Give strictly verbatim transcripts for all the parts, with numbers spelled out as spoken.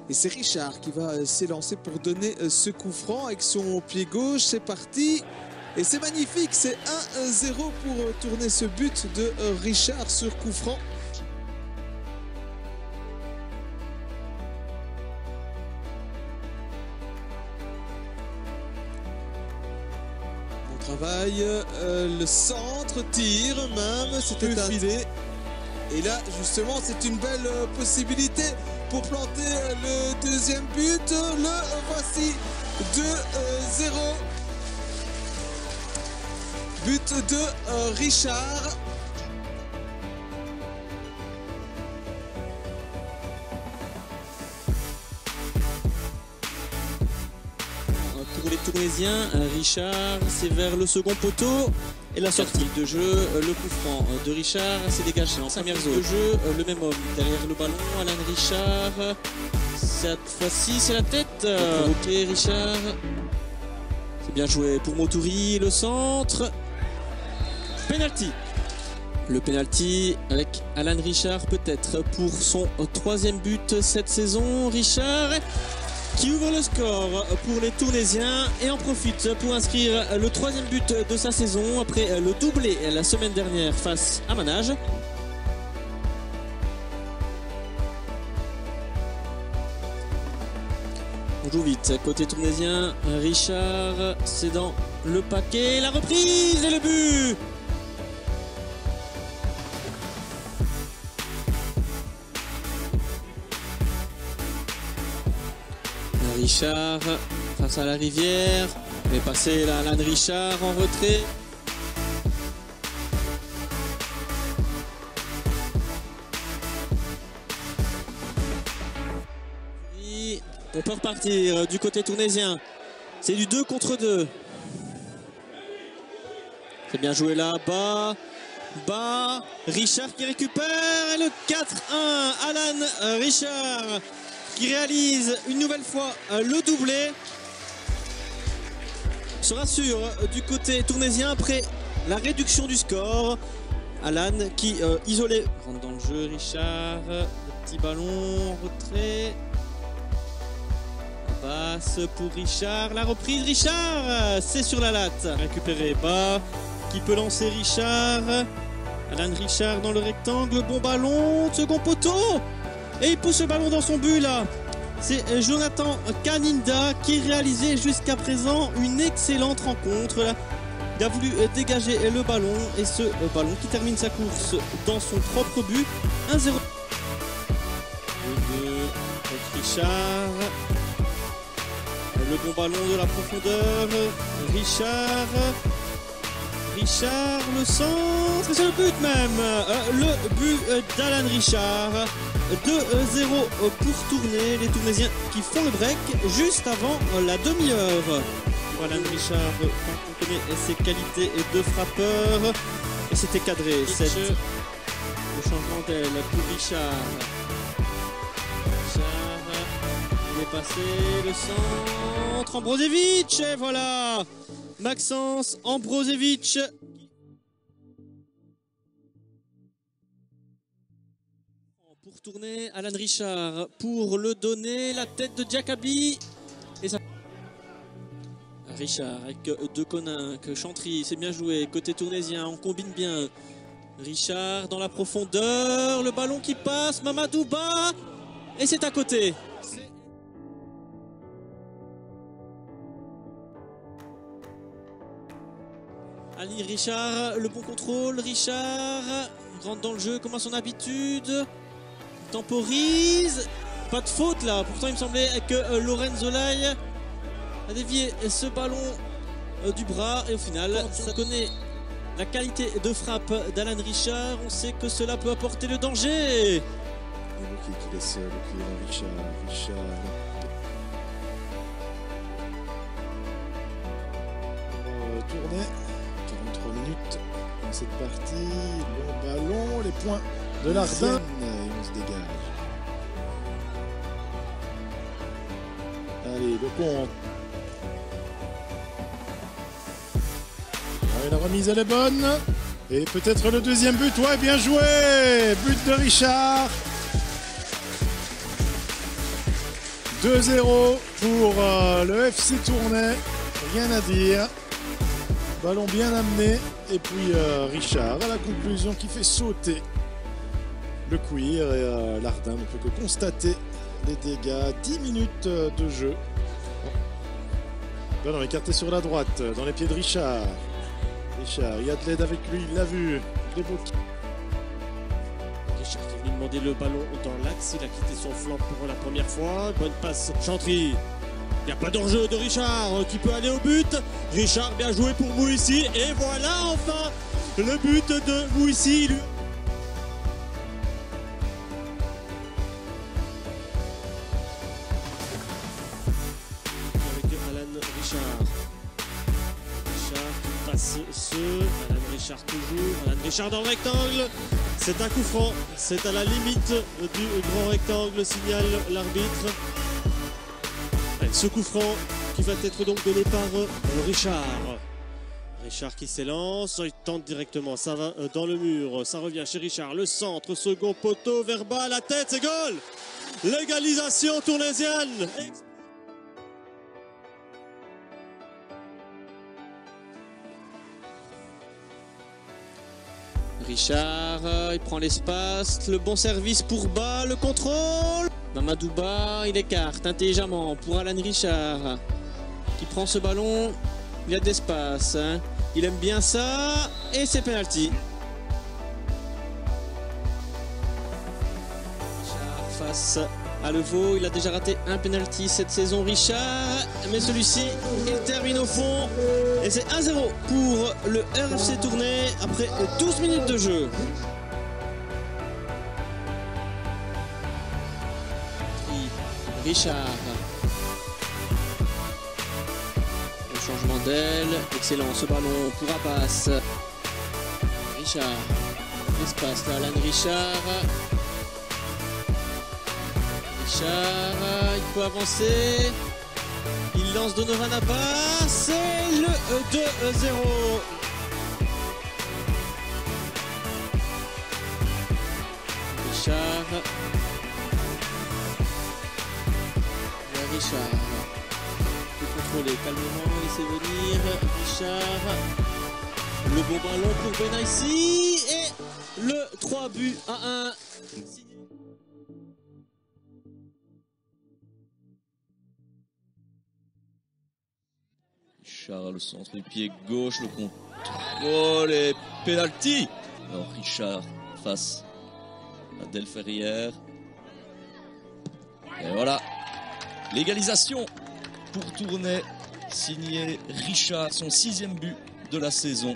Et c'est Richard qui va s'élancer pour donner ce coup franc avec son pied gauche. C'est parti. Et c'est magnifique. C'est un zéro pour tourner ce but de Richard sur coup franc. Bon travail. Euh, le centre, tir même. C'était un filet. Et là, justement, c'est une belle possibilité pour planter le deuxième but. Le voici, deux zéro. But de euh, Richard. Pour les Tournaisiens, Richard, c'est vers le second poteau. Et la sortie de jeu, le coup franc de Richard, c'est dégagé en première zone de jeu. Le même homme derrière le ballon, Alan Richard. Cette fois-ci, c'est la tête. Ok, Richard. C'est bien joué pour Motouri, le centre. Penalty. Le penalty avec Alan Richard, peut-être pour son troisième but cette saison. Richard qui ouvre le score pour les Tournaisiens et en profite pour inscrire le troisième but de sa saison après le doublé la semaine dernière face à Manage. On joue vite, côté Tournaisien, Richard, c'est dans le paquet, la reprise et le but. Richard face à la rivière, mais passer là, Alan Richard en retrait. On peut repartir du côté tournaisien. C'est du deux contre deux. C'est bien joué là, bas, bas. Richard qui récupère et le quatre un. Alan Richard qui réalise une nouvelle fois le doublé. Se rassure du côté tournaisien après la réduction du score. Alan qui euh, isolé. Rentre dans le jeu, Richard. Le petit ballon en retrait. Passe pour Richard. La reprise, Richard. C'est sur la latte. Récupéré bas. Qui peut lancer Richard. Alan Richard dans le rectangle. Bon ballon. Second poteau. Et il pousse le ballon dans son but là. C'est Jonathan Kaninda qui réalisait jusqu'à présent une excellente rencontre. Là. Il a voulu dégager le ballon et ce ballon qui termine sa course dans son propre but. un zéro. Richard. Le bon ballon de la profondeur. Richard. Richard, le centre. C'est le but même. Le but d'Alan Richard. deux zéro pour tourner. Les Tournaisiens qui font le break juste avant la demi-heure. Alan Richard, quand on connaît ses qualités de frappeur. Et c'était cadré. C'est le changement d'aile pour Richard. Richard, il est passé. Le centre. Ambrozevic. Et voilà. Maxence Ambrozevic. Pour tourner, Alan Richard pour le donner, la tête de Diakaby. Et ça... Richard avec De Coninck, Chantry, c'est bien joué. Côté tournaisien, on combine bien. Richard dans la profondeur, le ballon qui passe, Mamadou bas. Et c'est à côté. Ali Richard, le bon contrôle, Richard rentre dans le jeu comme à son habitude, temporise, pas de faute là, pourtant il me semblait que euh, Lorenzo Lai a dévié ce ballon euh, du bras et au final ça connaît la qualité de frappe d'Alan Richard, on sait que cela peut apporter le danger. Qui laisse le pied à Richard, Richard. Tourner. quarante-trois minutes dans cette partie. Le ballon, les points de l'Ardenne. Et on se dégage. Allez, le compte. Allez, la remise, elle est bonne. Et peut-être le deuxième but. Ouais, bien joué. But de Richard. deux zéro pour euh, le F C Tournai. Rien à dire. Ballon bien amené. Et puis euh, Richard à la conclusion qui fait sauter le cuir. Et euh, l'Ardin ne peut que constater les dégâts. dix minutes de jeu. Ballon écarté sur la droite, dans les pieds de Richard. Richard, il y a de l'aide avec lui, il l'a vu. Gléboki. Richard qui est venu demander le ballon dans l'axe, il a quitté son flanc pour la première fois. Bonne passe, Chantry. Il n'y a pas d'enjeu de Richard qui peut aller au but. Richard, bien joué pour Mouissi. Et voilà enfin le but de Mouissi. Avec Alan Richard. Richard qui passe ce. Alan Richard toujours. Alan Richard dans le rectangle. C'est un coup franc. C'est à la limite du grand rectangle, signale l'arbitre. Ce coup franc qui va être donc donné par Richard. Richard qui s'élance, il tente directement, ça va dans le mur, ça revient chez Richard, le centre, second poteau, vers bas, la tête, c'est goal. L'égalisation tournaisienne. Richard, il prend l'espace, le bon service pour bas, le contrôle. Mamadou Ba, il écarte intelligemment pour Alan Richard qui prend ce ballon, il y a de l'espace, hein. Il aime bien ça et c'est penalty. Richard face à Levaux, il a déjà raté un penalty cette saison Richard, mais celui-ci il termine au fond et c'est un zéro pour le R F C Tournai après douze minutes de jeu. Richard. Le changement d'aile. Excellent ce ballon pour Abbas. Richard. L'espace là, Alan Richard. Richard. Il peut avancer. Il lance Donovan Abbas. C'est le deux zéro. Richard. Richard peut contrôler calmement, laisser venir Richard, le beau ballon pour Benaïssi et le trois buts à un. Richard le centre du pied gauche, le contrôle et penalty. Alors Richard face à Del Ferrière. Et voilà. L'égalisation pour Tournai, signé Richard, son sixième but de la saison.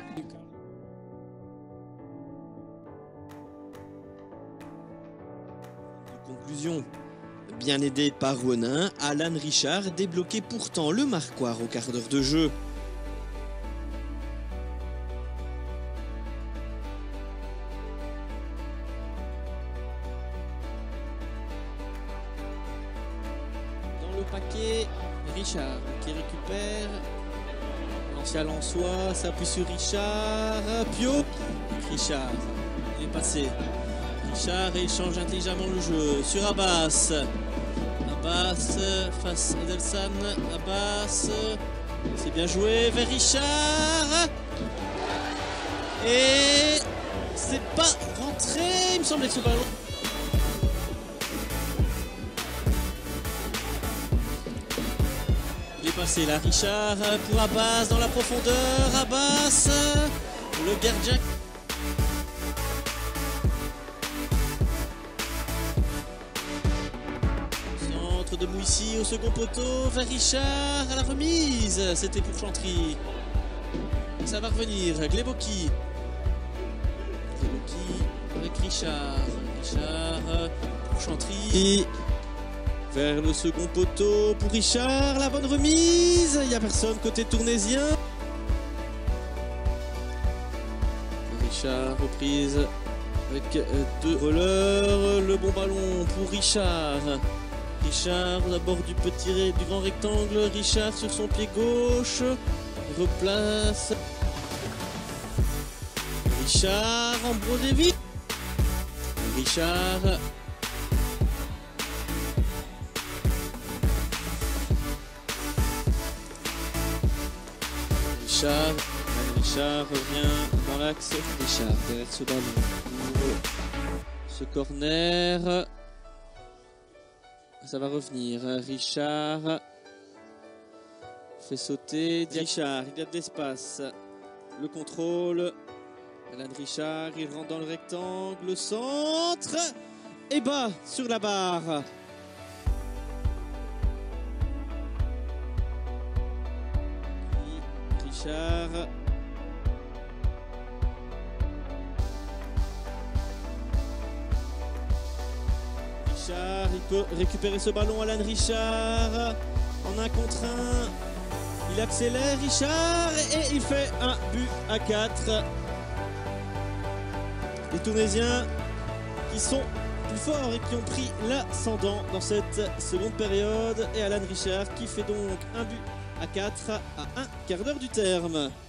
Conclusion, bien aidé par Ronin, Alan Richard débloquait pourtant le marquoir au quart d'heure de jeu. Le paquet, Richard qui récupère, l'ancien Lensois s'appuie sur Richard, Pio, Richard, il est passé, Richard et il change intelligemment le jeu sur Abbas, Abbas face à Delsan, Abbas, c'est bien joué vers Richard, et c'est pas rentré, il me semblait que ce ballon. Passé là, Richard pour Abbas dans la profondeur, Abbas, le gardien. Centre de Mouissi au second poteau, vers Richard à la remise, c'était pour Chantry. Ça va revenir, Gléboki. Gléboki avec Richard, Richard pour Chantry. Vers le second poteau pour Richard, la bonne remise, il n'y a personne côté tournaisien. Richard, reprise avec deux rollers, le bon ballon pour Richard. Richard d'abord du petit du grand rectangle, Richard sur son pied gauche, replace. Richard en Brodevi. Richard. Richard. Alan Richard revient dans l'axe. Richard derrière ce ballon pour ce corner. Ça va revenir. Richard fait sauter. Richard, il y a de l'espace. Le contrôle. Alan Richard, il rentre dans le rectangle. Le centre. Et bas sur la barre. Richard. Richard, il peut récupérer ce ballon. Alan Richard en un contre un. Il accélère Richard et il fait un but à quatre. Les Tournaisiens qui sont plus forts et qui ont pris l'ascendant dans cette seconde période. Et Alan Richard qui fait donc un but à quatre à un quart d'heure du terme.